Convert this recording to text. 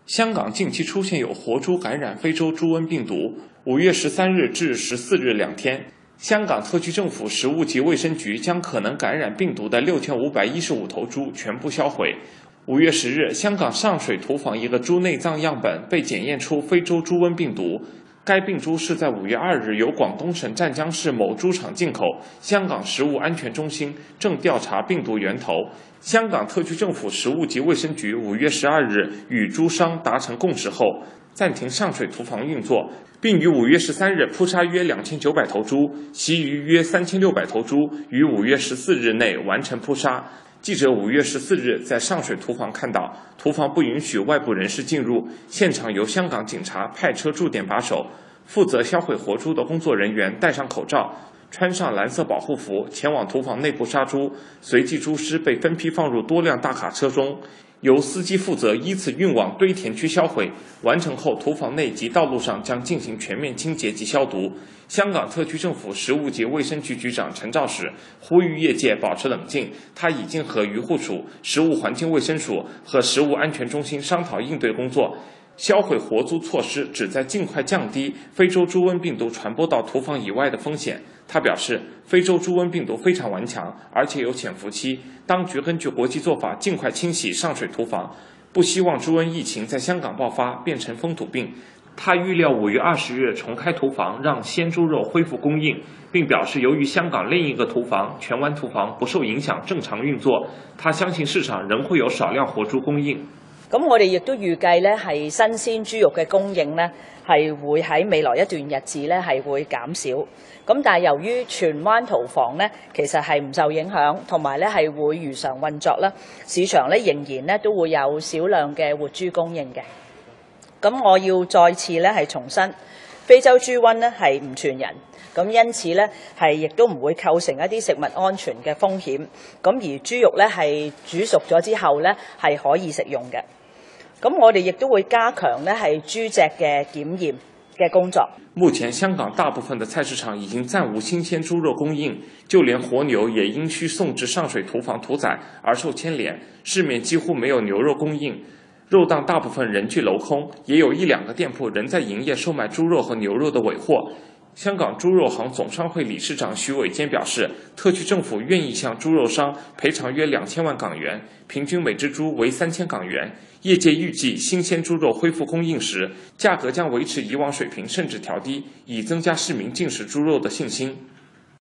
香港近期出现有活猪感染非洲猪瘟病毒，5月13日至14日2天，香港特区政府食物及卫生局将可能感染病毒的6515头猪全部销毁。5月10日，香港上水屠房一个猪内脏样本被检验出非洲猪瘟病毒。该病猪是在5月2日由广东省湛江市某猪场进口，香港食物安全中心正调查病毒源头。香港特区政府食物及卫生局5月12日与猪商达成共识后，暂停上水屠房运作，并于5月13日扑杀约2900头猪，其余约3600头猪于5月14日内完成扑杀。记者5月14日在上水屠房看到，屠房不允许外部人士进入，现场由香港警察派车驻点把守。负责销毁活猪的工作人员戴上口罩，穿上蓝色保护服，前往屠房内部杀猪，随即猪尸被分批放入多辆大卡车中，由司机负责依次运往堆填区销毁。完成后，屠房内及道路上将进行全面清洁及消毒。香港特区政府食物及卫生局局长陈肇始呼吁业界保持冷静，他已经和渔护署、食物环境卫生署和食物安全中心商讨应对工作。销毁活猪措施旨在尽快降低非洲猪瘟病毒传播到屠房以外的风险。他表示，非洲猪瘟病毒非常顽强，而且有潜伏期，当局根据国际做法尽快清洗上水屠房，不希望猪瘟疫情在香港爆发变成风土病。他预料5月20日重开屠房，让鲜猪肉恢复供应，并表示由于香港另一个屠房荃湾屠房不受影响正常運作，他相信市場仍會有少量活豬供應。 咁我哋亦都預計咧係新鮮豬肉嘅供應咧係會喺未來一段日子咧係會減少。咁但係由於荃灣屠房咧其實係唔受影響，同埋咧係會如常運作啦，市場咧仍然咧都會有少量嘅活豬供應嘅。咁我要再次咧係重申，非洲豬瘟咧係唔傳人。咁因此咧係亦都唔會構成一啲食物安全嘅風險。咁而豬肉咧係煮熟咗之後咧係可以食用嘅。咁我哋亦都會加強咧係豬隻嘅檢驗嘅工作。 目前香港大部分的菜市場已經暫無新鮮豬肉供應，就連活牛也因需送至上水屠房屠宰而受牽連，市面幾乎沒有牛肉供應。肉檔大部分人具樓空，也有1-2個店鋪仍在營業售賣豬肉和牛肉的尾貨。香港豬肉行總商會理事長徐偉堅表示，特區政府願意向豬肉商賠償約2000萬港元，平均每隻豬為3000港元。業界預計新鮮豬肉恢復供應時，價格將維持以往水平甚至調低，以增加市民進食豬肉的信心。